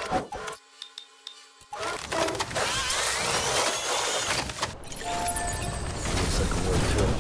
Looks like a wood too.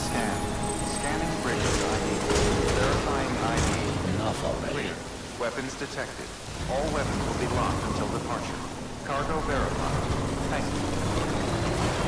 Scan. Scanning Bridges ID. Verifying ID. Enough already. Clear. Weapons detected. All weapons will be locked until departure. Cargo verified. Thank you.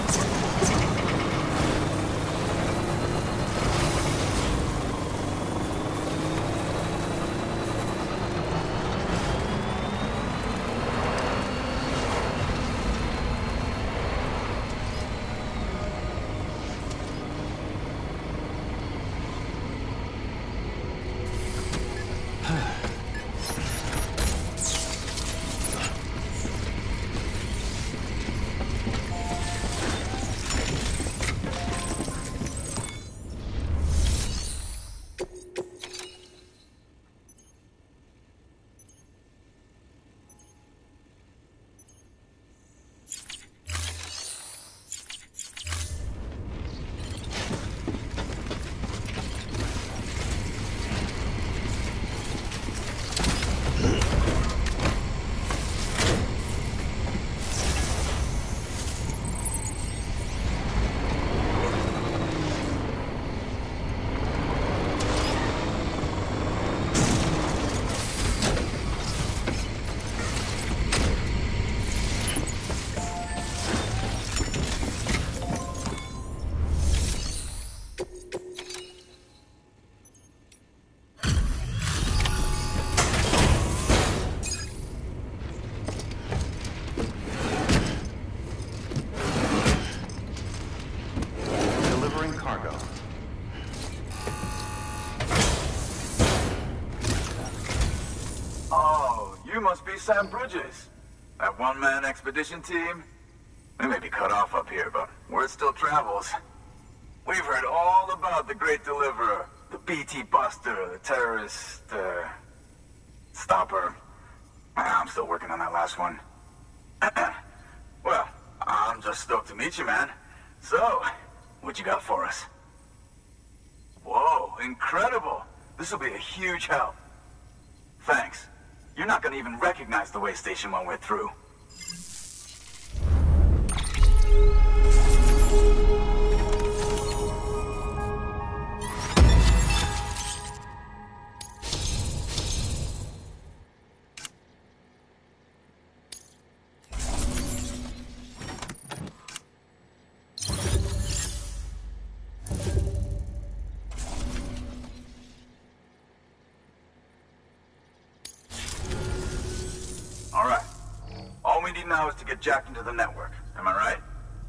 You must be Sam Bridges. That one-man expedition team? We may be cut off up here, but word still travels. We've heard all about the Great Deliverer, the BT Buster, the terrorist, stopper. I'm still working on that last one. Well, I'm just stoked to meet you, man. So, what you got for us? Whoa, incredible. This will be a huge help. Thanks. You're not gonna even recognize the way Station 1 went through. Alright. All we need now is to get jacked into the network. Am I right?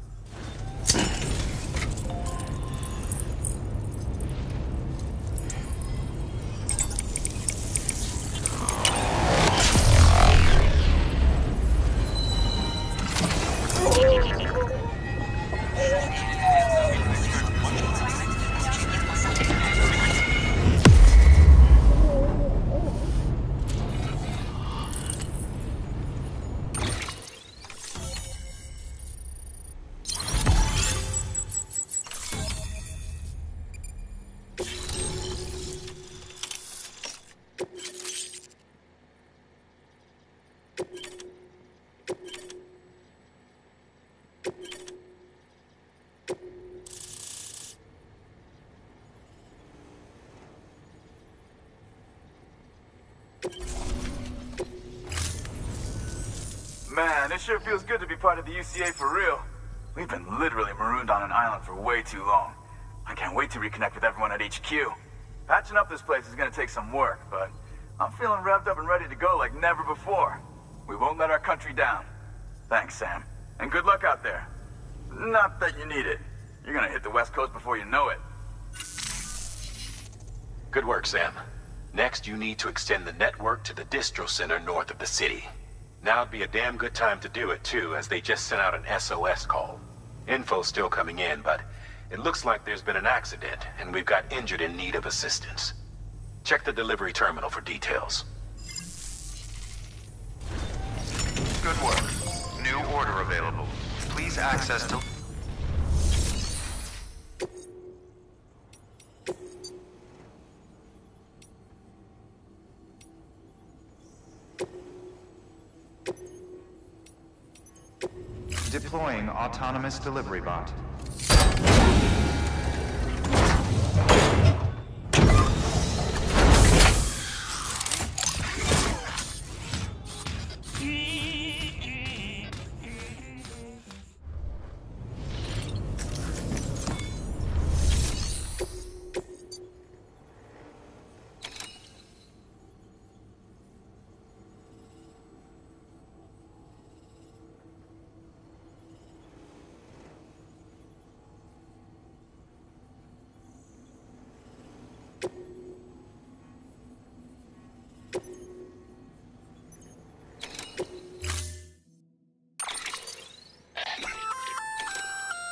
Man, it sure feels good to be part of the UCA for real. We've been literally marooned on an island for way too long. I can't wait to reconnect with everyone at HQ. Patching up this place is gonna take some work, but I'm feeling revved up and ready to go like never before. We won't let our country down. Thanks, Sam. And good luck out there. Not that you need it. You're gonna hit the West Coast before you know it. Good work, Sam. Next, you need to extend the network to the distro center north of the city. Now'd be a damn good time to do it, too, as they just sent out an SOS call. Info's still coming in, but it looks like there's been an accident, and we've got injured in need of assistance. Check the delivery terminal for details. Good work. New order available. Please access to... Deploying autonomous delivery bot.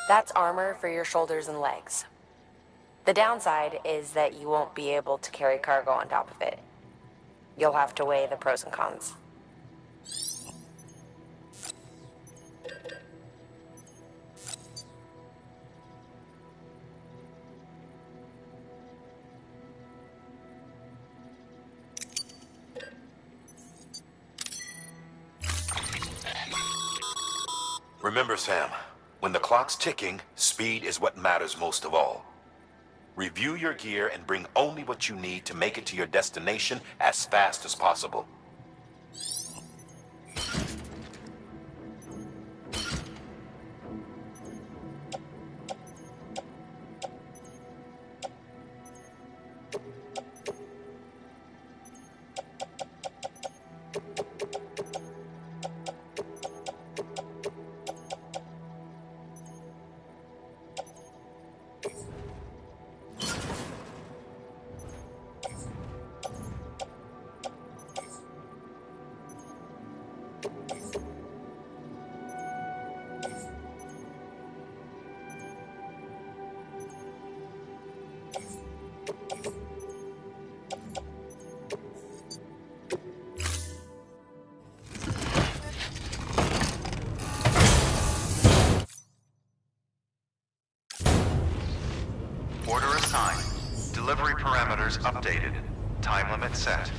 That's armor for your shoulders and legs. The downside is that you won't be able to carry cargo on top of it. You'll have to weigh the pros and cons. Remember, Sam, when the clock's ticking, speed is what matters most of all. Review your gear and bring only what you need to make it to your destination as fast as possible. Order assigned. Delivery parameters updated. Time limit set.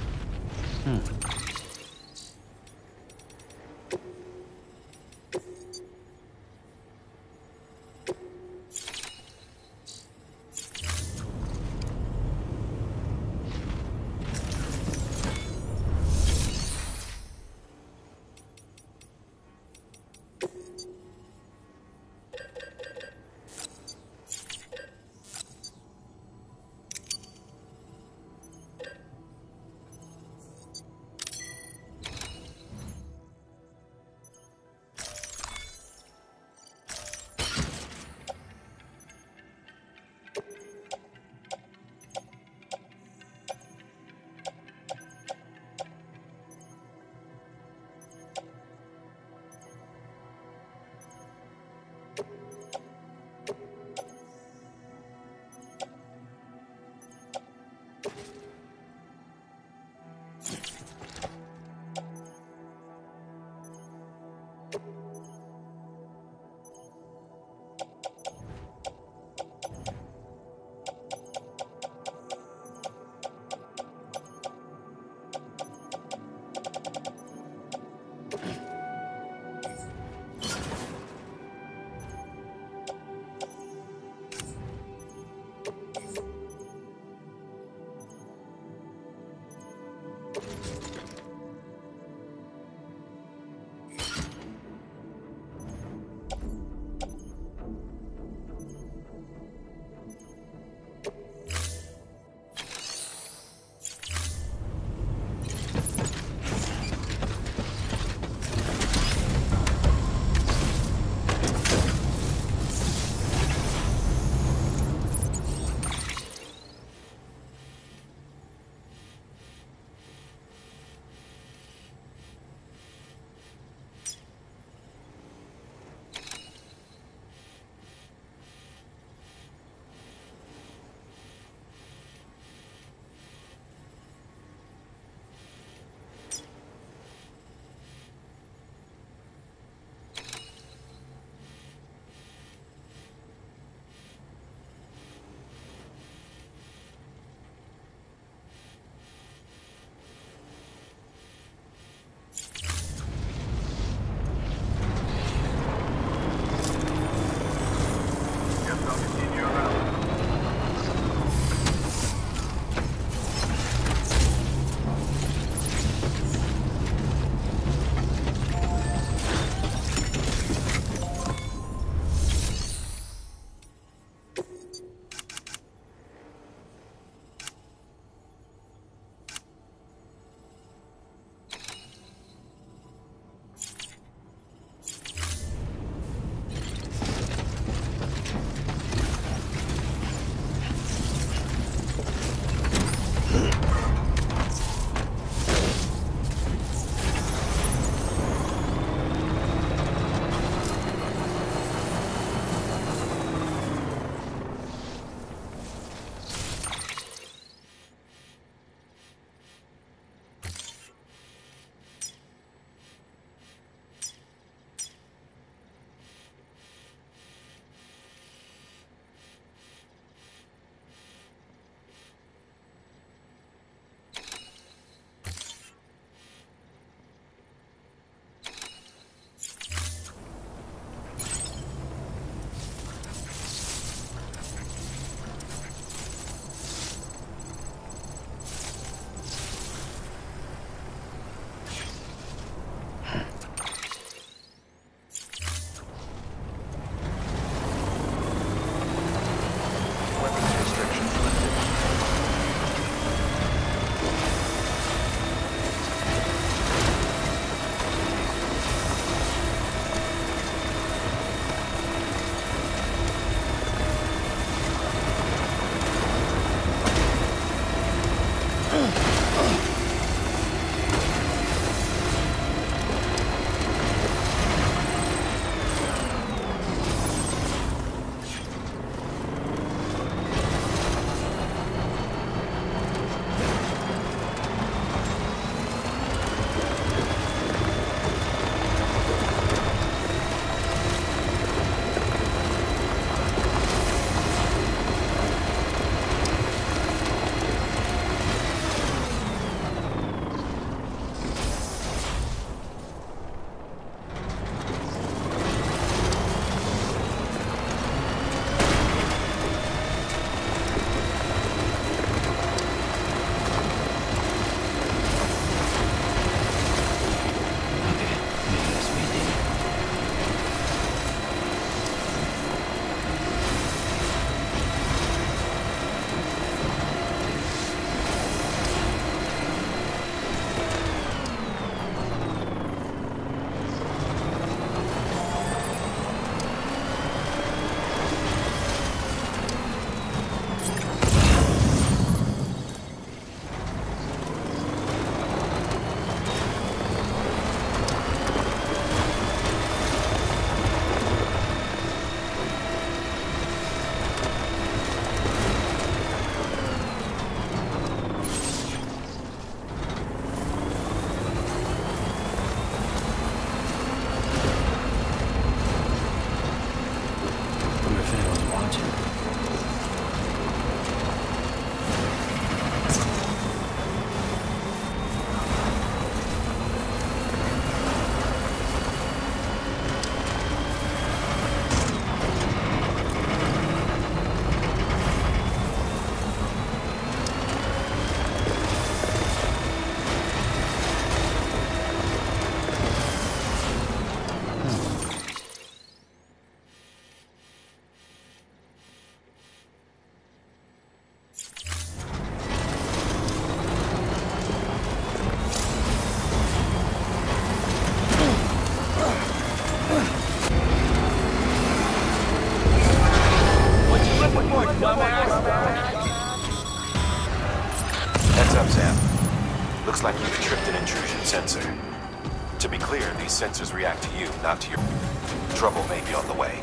up, Sam? Looks like you've tripped an intrusion sensor. To be clear, these sensors react to you, not to your... Trouble may be on the way.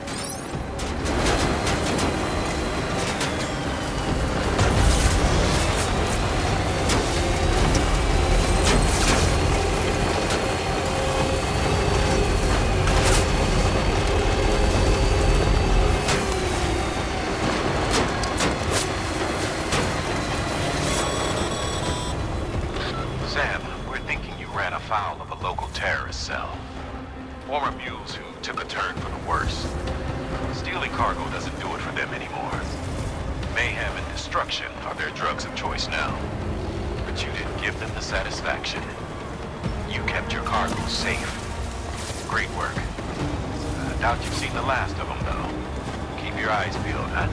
Sam, we're thinking you ran afoul of a local terrorist cell. Former mules who took a turn for the worse. Stealing cargo doesn't do it for them anymore. Mayhem and destruction are their drugs of choice now. But you didn't give them the satisfaction. You kept your cargo safe. Great work. I doubt you've seen the last of them, though. Keep your eyes peeled, huh?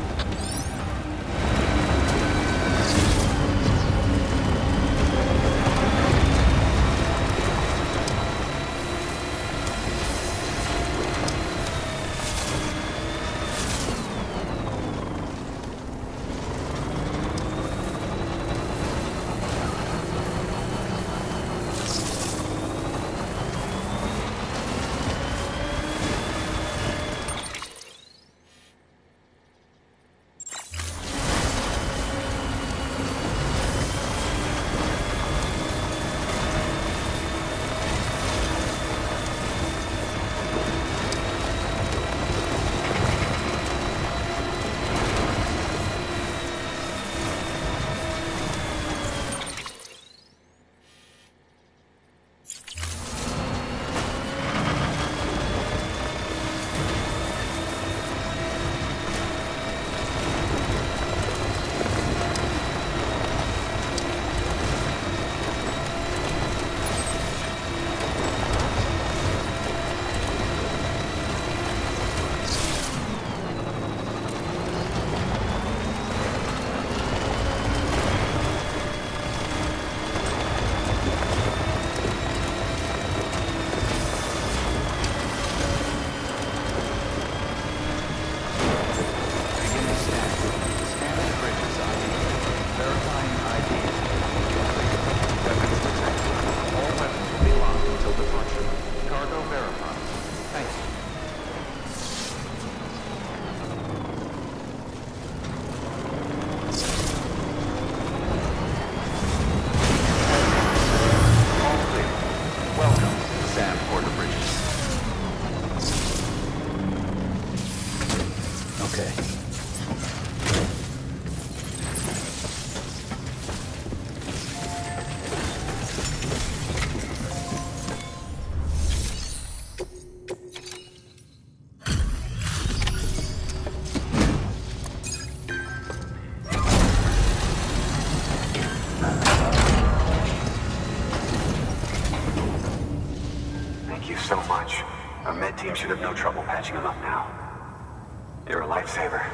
Team should have no trouble patching him up now. You're a lifesaver.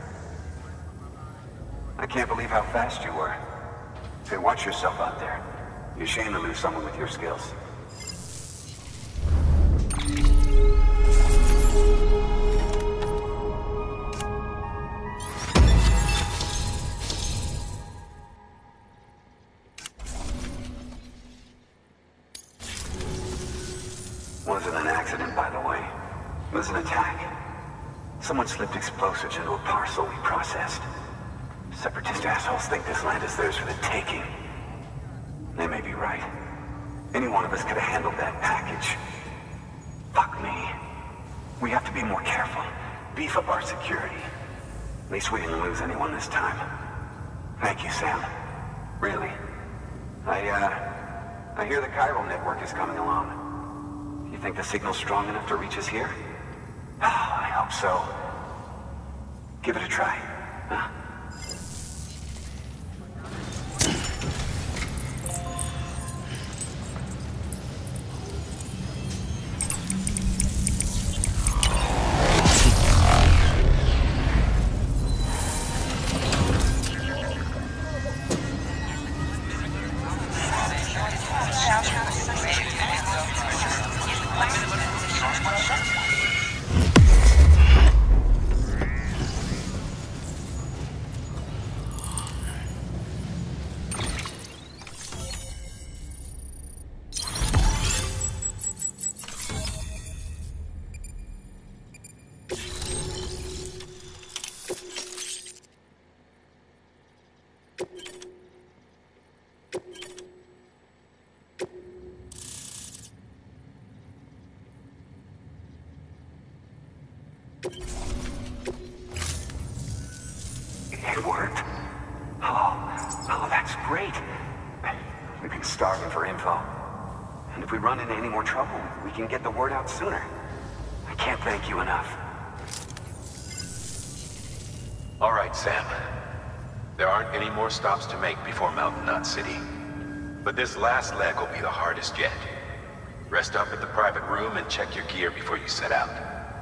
I can't believe how fast you were. Hey, watch yourself out there. You're ashamed to lose someone with your skills. Wasn't an accident, by the way. It was an attack. Someone slipped explosives into a parcel we processed. Separatist assholes think this land is theirs for the taking. They may be right. Any one of us could have handled that package. Fuck me. We have to be more careful. Beef up our security. At least we didn't lose anyone this time. Thank you, Sam. Really. I hear the chiral network is coming along. You think the signal's strong enough to reach us here? Oh, I hope so. Give it a try, huh? It worked? Oh, that's great. We've been starving for info. And if we run into any more trouble, we can get the word out sooner. I can't thank you enough. All right, Sam. There aren't any more stops to make before Mountain Knot City. But this last leg will be the hardest yet. Rest up at the private room and check your gear before you set out.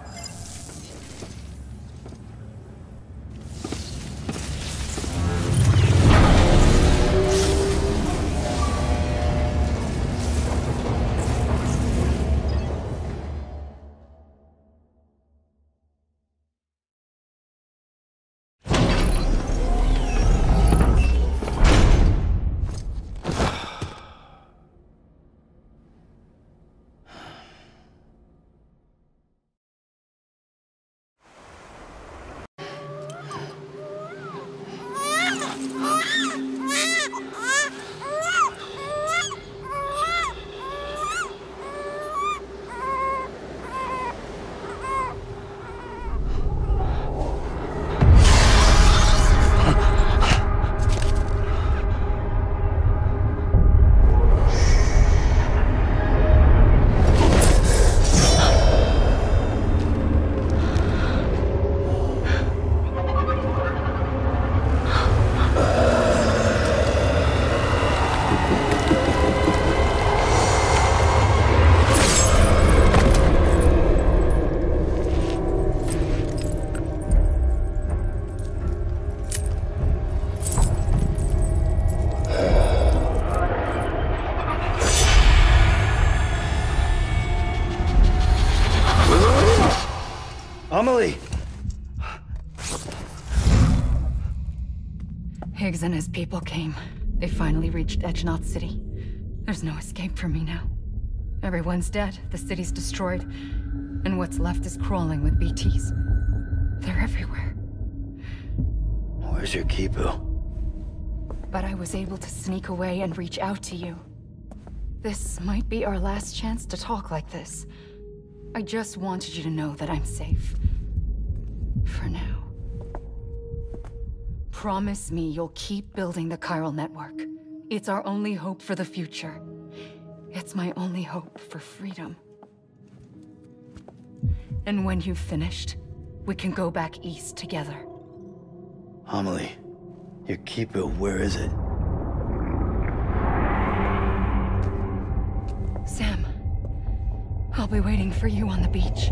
Amelie! Higgs and his people came. They finally reached Edge Knot City. There's no escape for me now. Everyone's dead, the city's destroyed, and what's left is crawling with BTs. They're everywhere. Where's your Kipu? But I was able to sneak away and reach out to you. This might be our last chance to talk like this. I just wanted you to know that I'm safe. For now. Promise me you'll keep building the chiral network. It's our only hope for the future. It's my only hope for freedom. And when you've finished, we can go back east together. Amelie, your Kipu, where is it? Sam, I'll be waiting for you on the beach.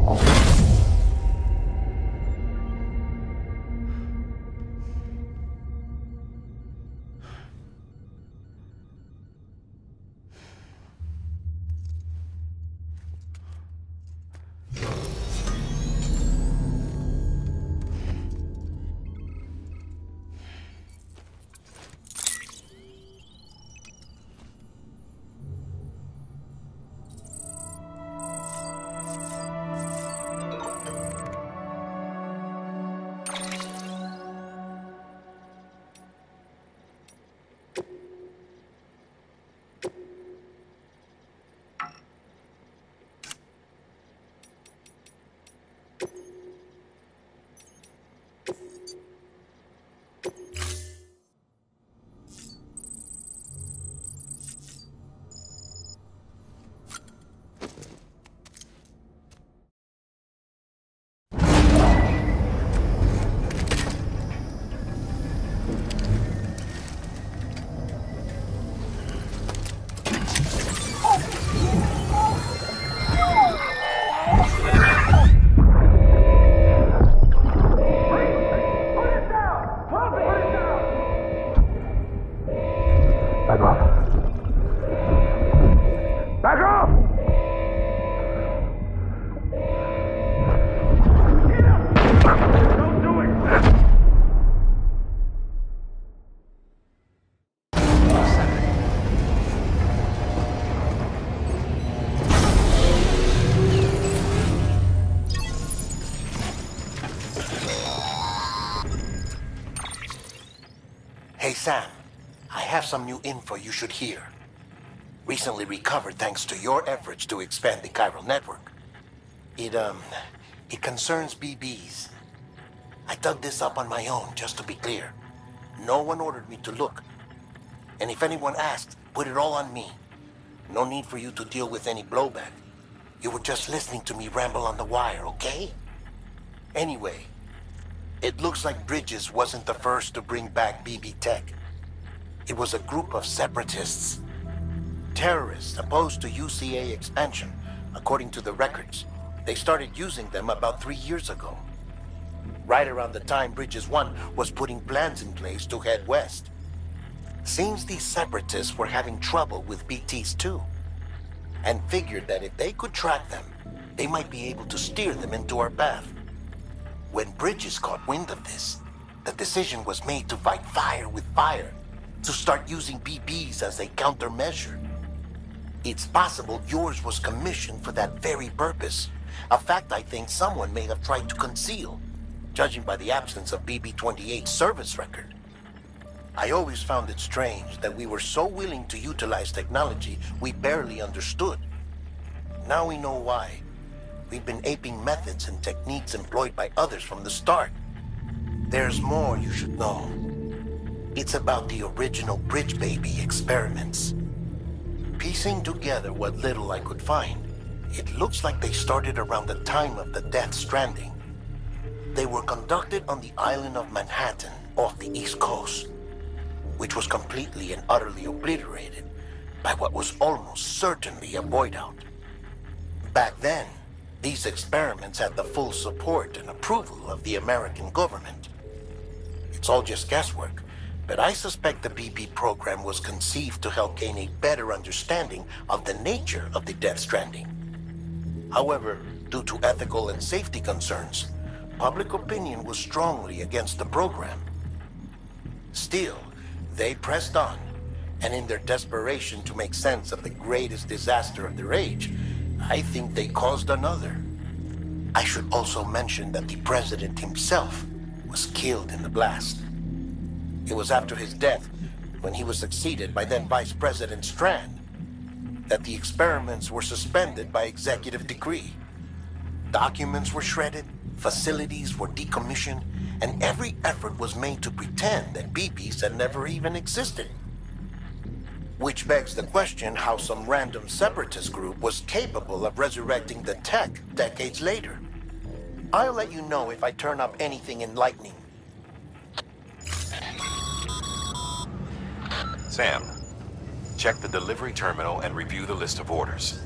Hey, Sam. I have some new info you should hear. Recently recovered thanks to your efforts to expand the chiral network. It concerns BBs. I dug this up on my own, just to be clear. No one ordered me to look. And if anyone asked, put it all on me. No need for you to deal with any blowback. You were just listening to me ramble on the wire, okay? Anyway, it looks like Bridges wasn't the first to bring back BB Tech. It was a group of separatists. Terrorists opposed to UCA expansion, according to the records. They started using them about 3 years ago. Right around the time Bridges 1 was putting plans in place to head west. Seems these separatists were having trouble with BTs too, and figured that if they could track them, they might be able to steer them into our path. When Bridges caught wind of this, the decision was made to fight fire with fire, to start using BBs as a countermeasure. It's possible yours was commissioned for that very purpose, a fact I think someone may have tried to conceal, judging by the absence of BB-28's service record. I always found it strange that we were so willing to utilize technology we barely understood. Now we know why. We've been aping methods and techniques employed by others from the start. There's more you should know. It's about the original Bridge Baby experiments. Piecing together what little I could find, it looks like they started around the time of the Death Stranding. They were conducted on the island of Manhattan off the East Coast, which was completely and utterly obliterated by what was almost certainly a void-out. Back then, these experiments had the full support and approval of the American government. It's all just guesswork, but I suspect the BB program was conceived to help gain a better understanding of the nature of the Death Stranding. However, due to ethical and safety concerns, public opinion was strongly against the program. Still, they pressed on, and in their desperation to make sense of the greatest disaster of their age, I think they caused another. I should also mention that the president himself was killed in the blast. It was after his death, when he was succeeded by then Vice President Strand, that the experiments were suspended by executive decree. Documents were shredded, facilities were decommissioned, and every effort was made to pretend that BBs had never even existed. Which begs the question how some random separatist group was capable of resurrecting the tech decades later. I'll let you know if I turn up anything enlightening. Sam, check the delivery terminal and review the list of orders.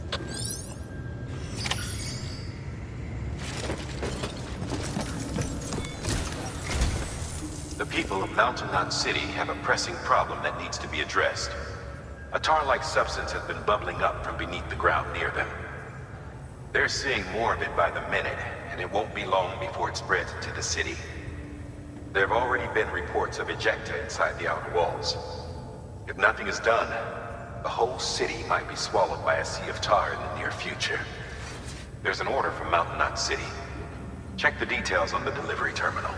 The people of Mountain Knot City have a pressing problem that needs to be addressed. A tar-like substance has been bubbling up from beneath the ground near them. They're seeing more of it by the minute, and it won't be long before it spreads into the city. There have already been reports of ejecta inside the outer walls. If nothing is done, the whole city might be swallowed by a sea of tar in the near future. There's an order from Mountain Knot City. Check the details on the delivery terminal.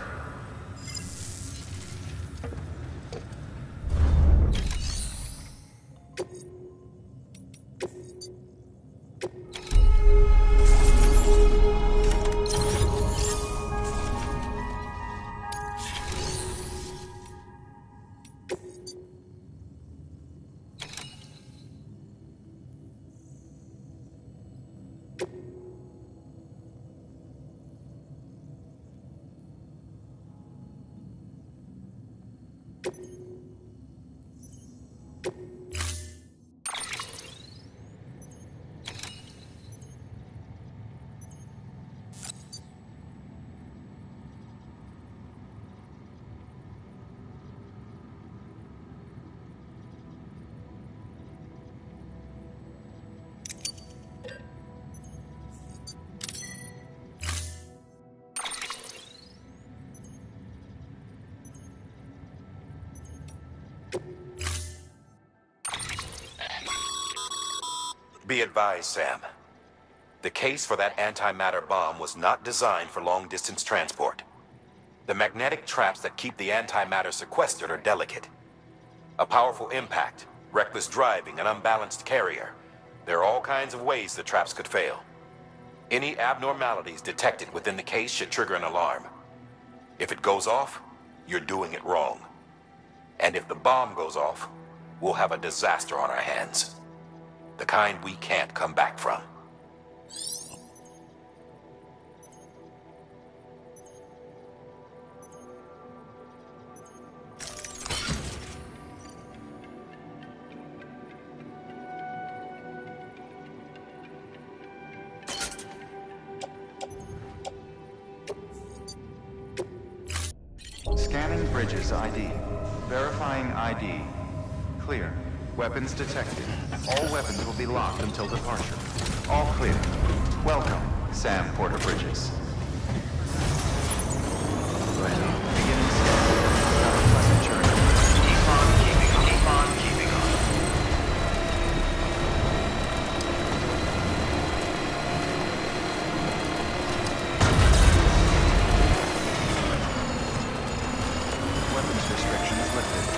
Be advised, Sam. The case for that antimatter bomb was not designed for long-distance transport. The magnetic traps that keep the antimatter sequestered are delicate. A powerful impact, reckless driving, an unbalanced carrier. There are all kinds of ways the traps could fail. Any abnormalities detected within the case should trigger an alarm. If it goes off, you're doing it wrong. And if the bomb goes off, we'll have a disaster on our hands. The kind we can't come back from. Scanning Bridges ID. Verifying ID. Clear. Weapons detected. All weapons will be locked until departure. All clear. Welcome, Sam Porter Bridges. Beginning scan. Have a pleasant journey. Keep on keeping on. Keep on keeping on. Weapons restrictions lifted.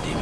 demon.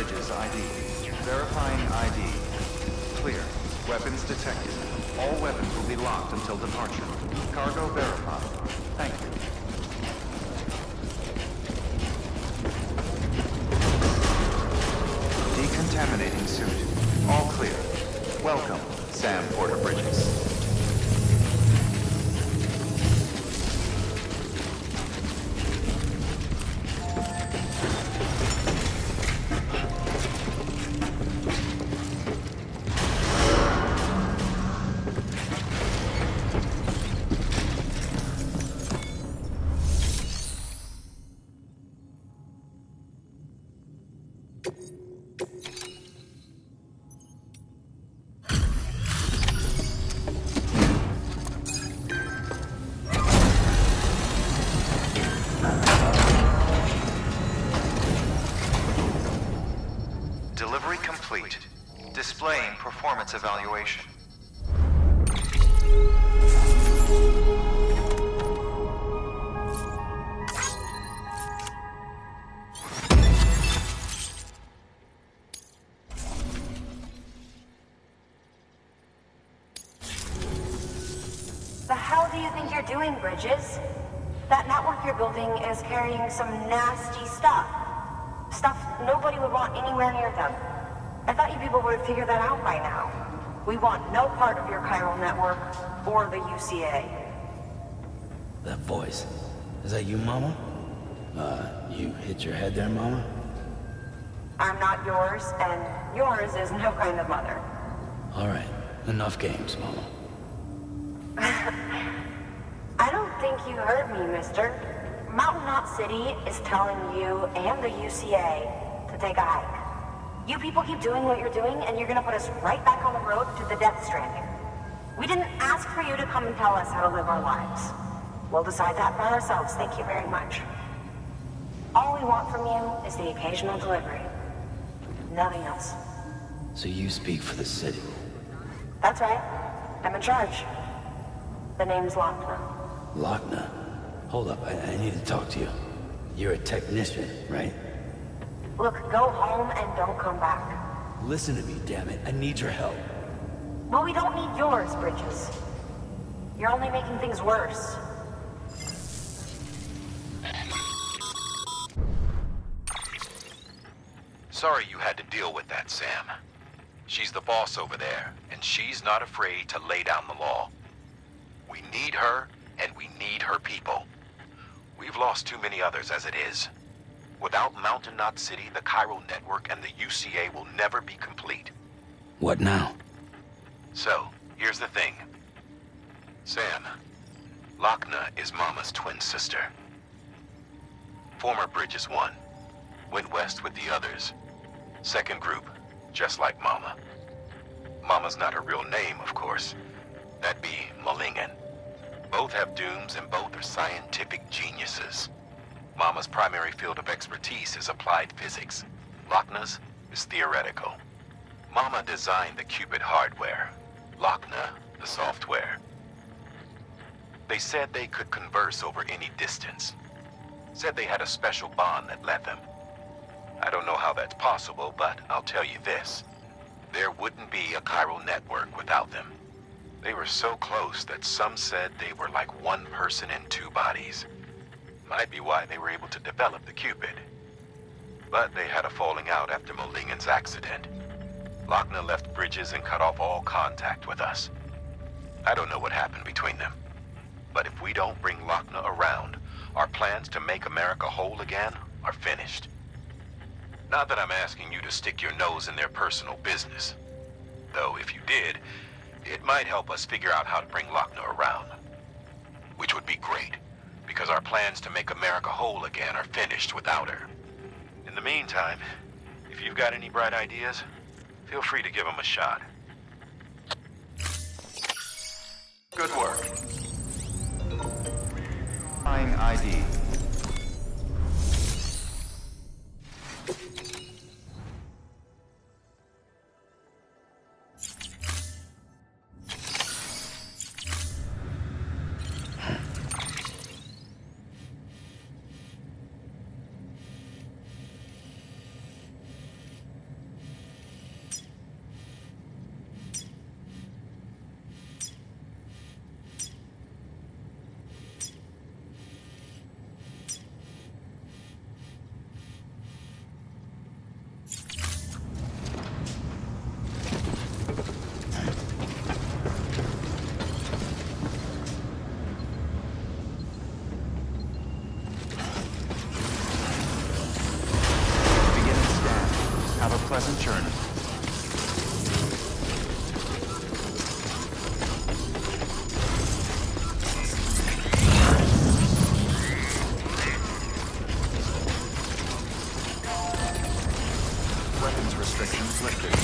Bridges ID. Verifying ID. Clear. Weapons detected. All weapons will be locked until departure. Cargo verified. Thank you. Decontaminating suit. All clear. Welcome, Sam Porter Bridges. Delivery complete. Displaying performance evaluation. The hell do you think you're doing, Bridges? That network you're building is carrying some nasty stuff. Stuff nobody would want anywhere near them. I thought you people would have figured that out by now. We want no part of your chiral network or the UCA. That voice. Is that you, Mama? You hit your head there, Mama? I'm not yours, and yours is no kind of mother. All right. Enough games, Mama. I don't think you heard me, mister. Mountain Knot City is telling you and the UCA to take a hike. You people keep doing what you're doing, and you're gonna put us right back on the road to the Death Stranding. We didn't ask for you to come and tell us how to live our lives. We'll decide that for ourselves, thank you very much. All we want from you is the occasional delivery. Nothing else. So you speak for the city? That's right. I'm in charge. The name's Lochner. Lochner? Hold up, I need to talk to you. You're a technician, right? Look, go home and don't come back. Listen to me, damn it. I need your help. Well, we don't need yours, Bridges. You're only making things worse. Sorry you had to deal with that, Sam. She's the boss over there, and she's not afraid to lay down the law. We need her, and we need her people. We've lost too many others as it is. Without Mountain Knot City, the chiral network and the UCA will never be complete. What now? So, here's the thing. Sam, Lochner is Mama's twin sister. Former Bridges 1. Went west with the others. Second group, just like Mama. Mama's not her real name, of course. That'd be Malingen. Both have dooms and both are scientific geniuses. Mama's primary field of expertise is applied physics. Lochner's is theoretical. Mama designed the Cupid hardware. Lochner, the software. They said they could converse over any distance. Said they had a special bond that led them. I don't know how that's possible, but I'll tell you this. There wouldn't be a chiral network without them. They were so close that some said they were like one person in two bodies. Might be why they were able to develop the Cupid. But they had a falling out after Malingen's accident. Lochner left Bridges and cut off all contact with us. I don't know what happened between them. But if we don't bring Lochner around, our plans to make America whole again are finished. Not that I'm asking you to stick your nose in their personal business. Though if you did, it might help us figure out how to bring Lochner around. Which would be great, because our plans to make America whole again are finished without her. In the meantime, if you've got any bright ideas, feel free to give them a shot. Good work. Verifying ID. pleasant journey. Weapons restrictions lifted.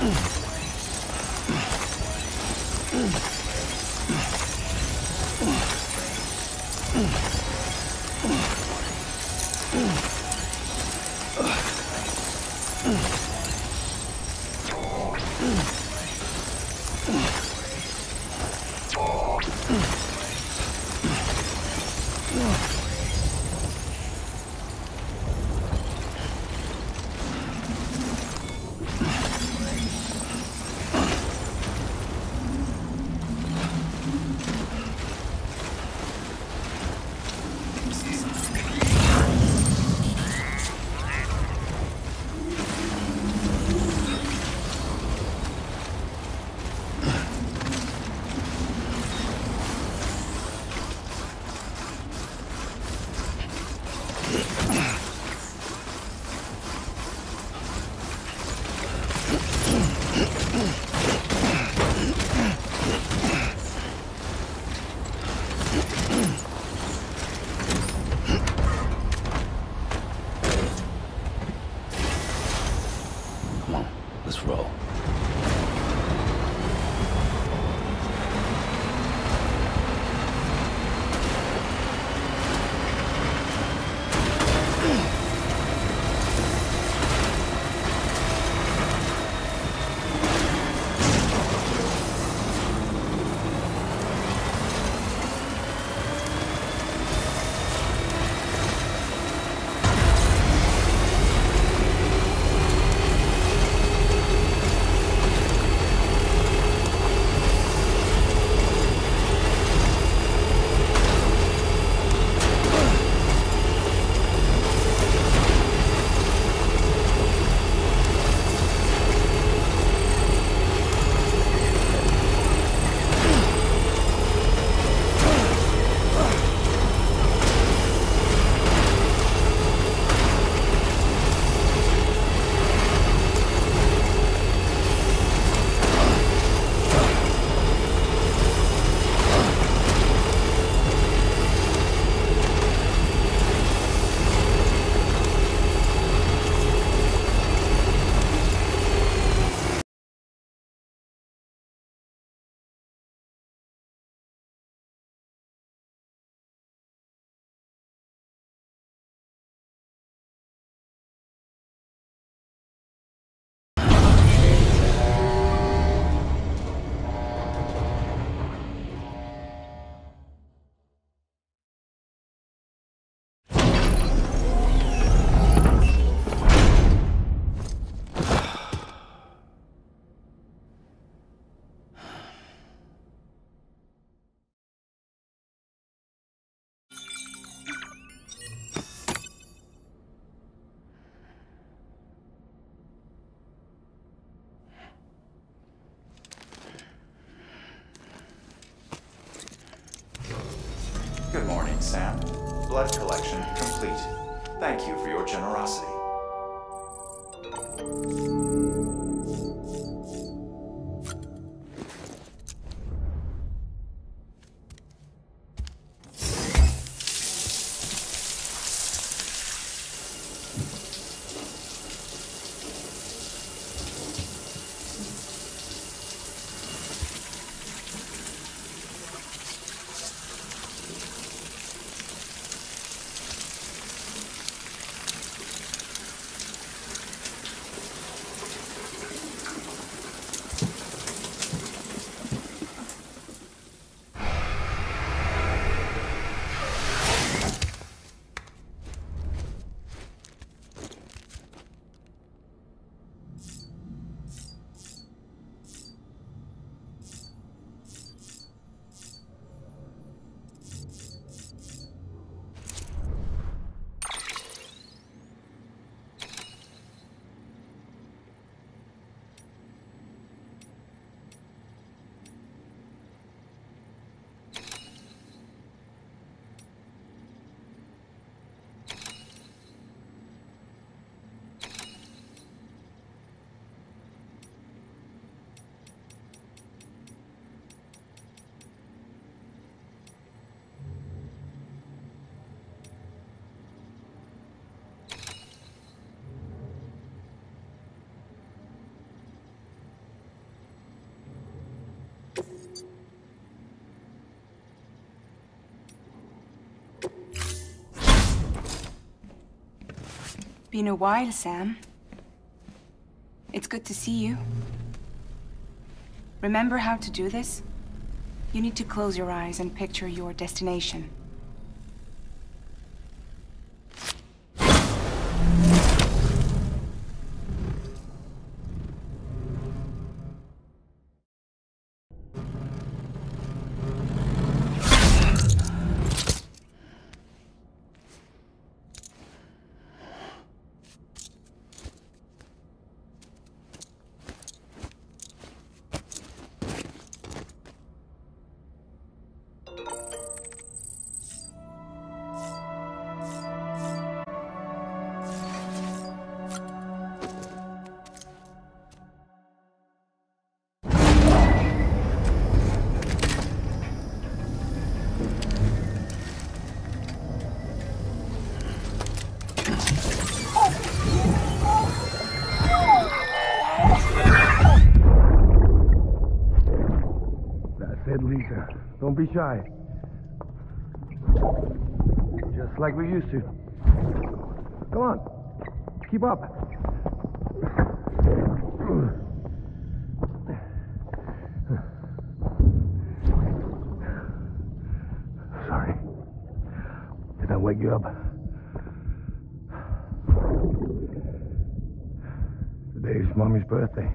Good morning, Sam. Blood collection complete. Thank you for your generosity. Been a while, Sam. It's good to see you. Remember how to do this? You need to close your eyes and picture your destination. Lisa, don't be shy. Just like we used to. Come on, keep up. Sorry. Did I wake you up? Today's Mommy's birthday.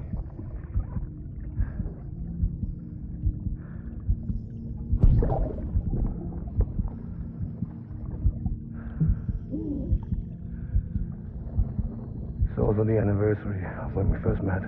It's also the anniversary of when we first met.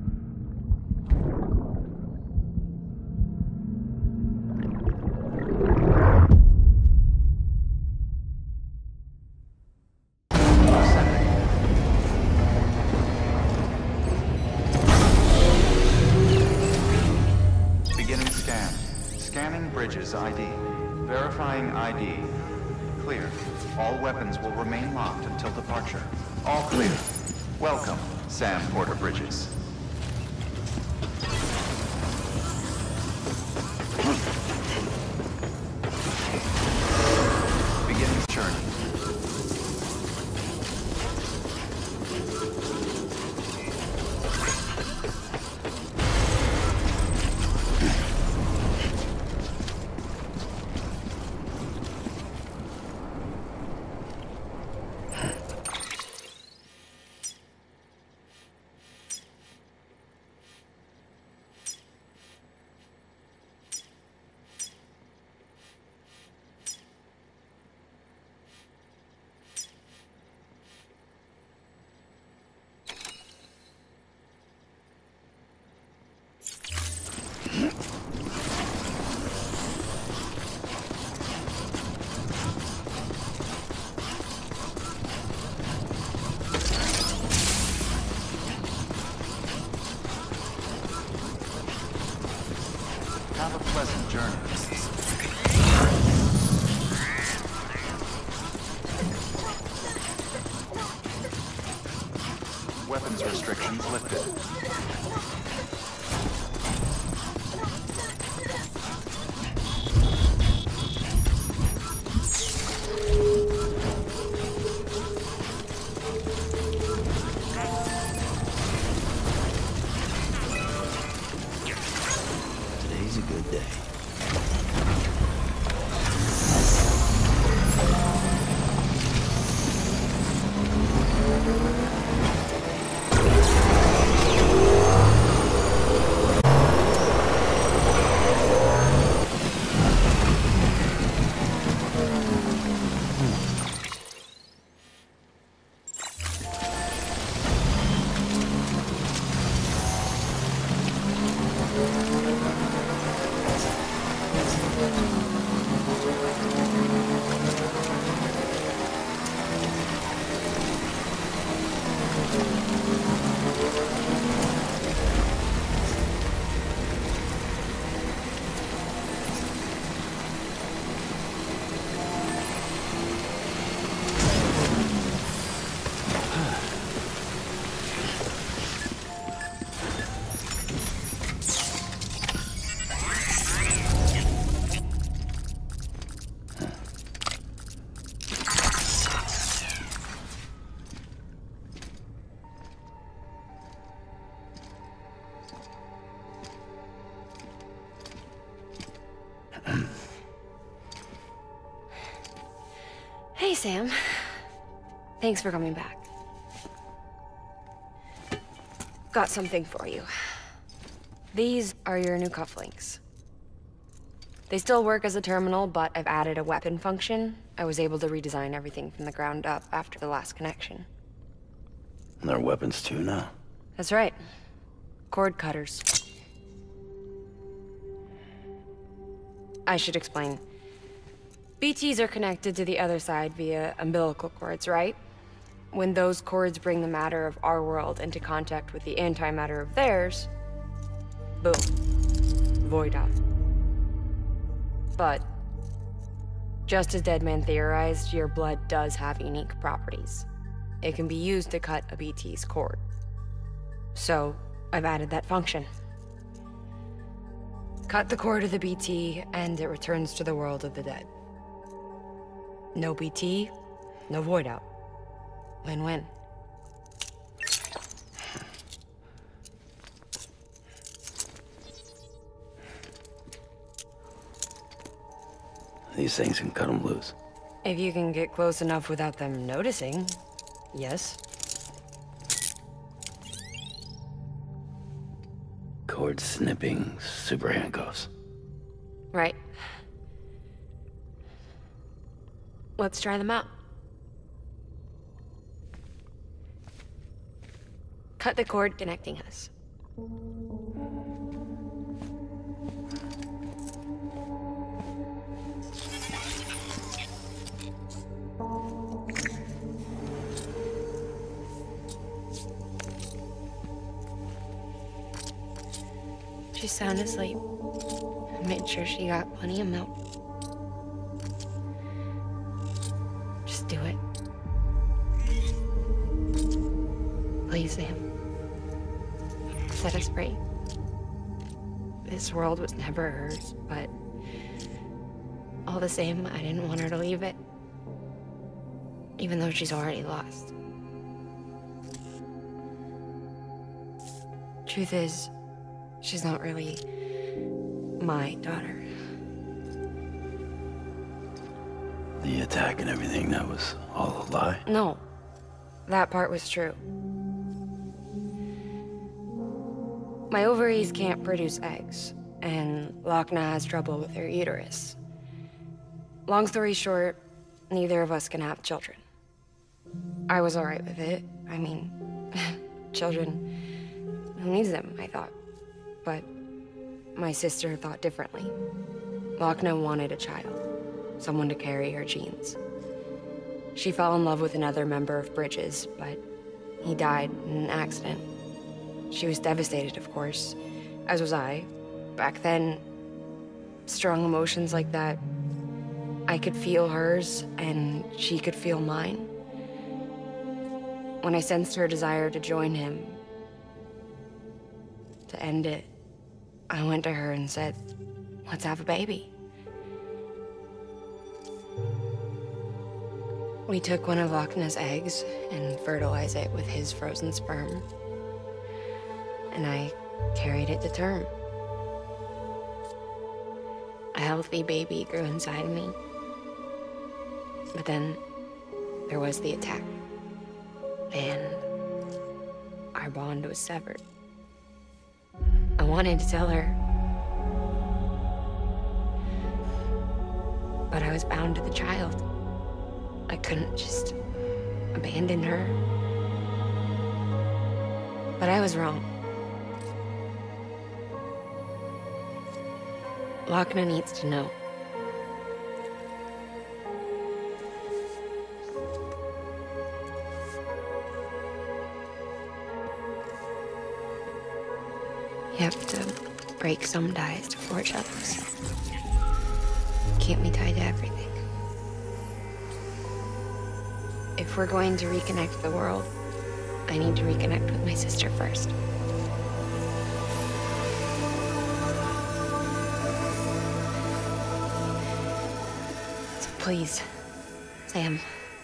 Beginning scan. Scanning Bridges ID. Verifying ID. Clear. All weapons will remain locked until departure. All clear. Welcome, Sam Porter Bridges. Beginning journey. Have a pleasant journey. Weapons restrictions lifted. Today's a good day. Sam. Thanks for coming back. Got something for you. These are your new cufflinks. They still work as a terminal, but I've added a weapon function. I was able to redesign everything from the ground up after the last connection. And they're weapons too now. That's right. Cord cutters. I should explain. BTs are connected to the other side via umbilical cords, right? When those cords bring the matter of our world into contact with the antimatter of theirs, boom. Void out. But, just as Deadman theorized, your blood does have unique properties. It can be used to cut a BT's cord. So, I've added that function. Cut the cord of the BT, and it returns to the world of the dead. No BT, no void out. Win-win. These things can cut them loose. If you can get close enough without them noticing, yes. Cord snipping super handcuffs. Right. Let's try them out. Cut the cord connecting us. She's sound asleep. I made sure she got plenty of milk. Just do it. Please, Sam. Set us free. This world was never hers, but all the same, I didn't want her to leave it. Even though she's already lost. Truth is, she's not really my daughter. The attack and everything, that was all a lie? No. That part was true. My ovaries can't produce eggs, and Lochna has trouble with her uterus. Long story short, neither of us can have children. I was alright with it. I mean, children, who needs them, I thought. But my sister thought differently. Lochna wanted a child, someone to carry her genes. She fell in love with another member of Bridges, but he died in an accident. She was devastated, of course, as was I. Back then, strong emotions like that, I could feel hers, and she could feel mine. When I sensed her desire to join him, to end it, I went to her and said, let's have a baby. We took one of Lochna's eggs and fertilized it with his frozen sperm. And I carried it to term. A healthy baby grew inside me. But then there was the attack. And our bond was severed. I wanted to tell her, but I was bound to the child. I couldn't just abandon her. But I was wrong. Lochna needs to know. You have to break some ties to forge others. Can't be tied to everything. If we're going to reconnect the world, I need to reconnect with my sister first. So please, Sam.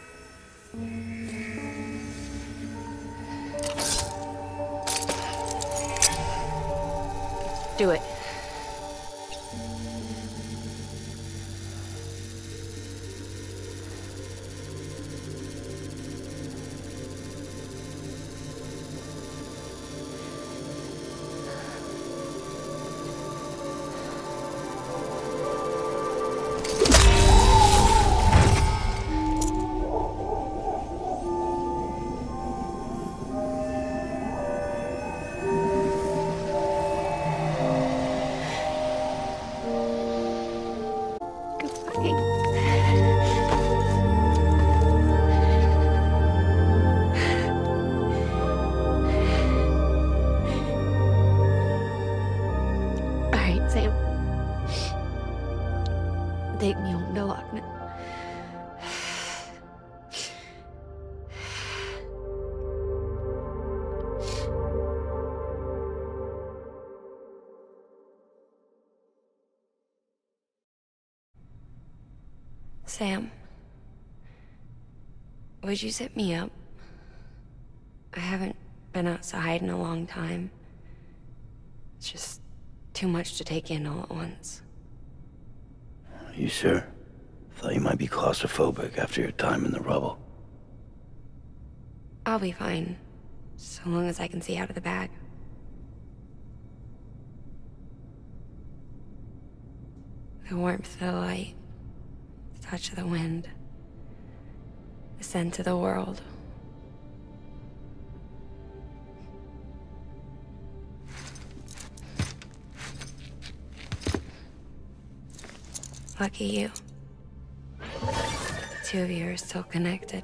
Do it. Sam, would you sit me up? I haven't been outside in a long time. It's just too much to take in all at once. You sure? Thought you might be claustrophobic after your time in the rubble. I'll be fine, so long as I can see out of the bag. The warmth of the light, the touch of the wind, the scent of the world. Lucky you. The two of you are still connected.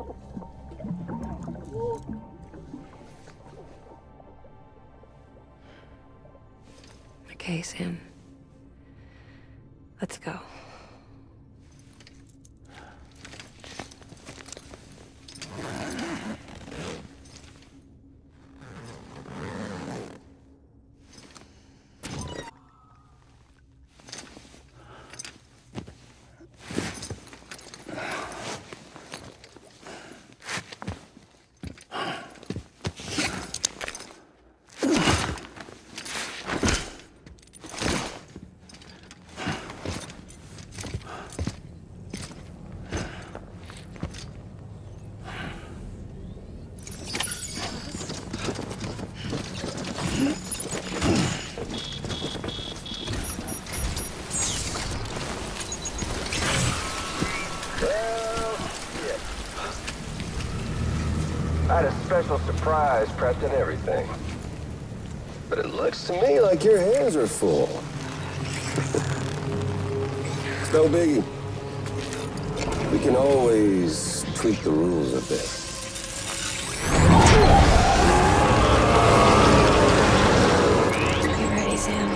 Okay, Sam. Let's go. I had a special surprise prepped and everything. But it looks to me like your hands are full. It's no biggie. We can always tweak the rules a bit. You ready, Sam?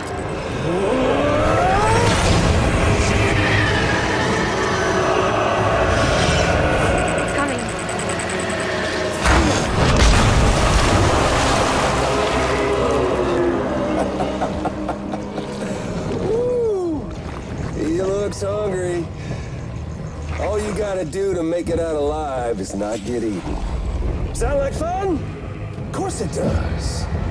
Hungry. All you gotta do to make it out alive is not get eaten. Sound like fun? Of course it does.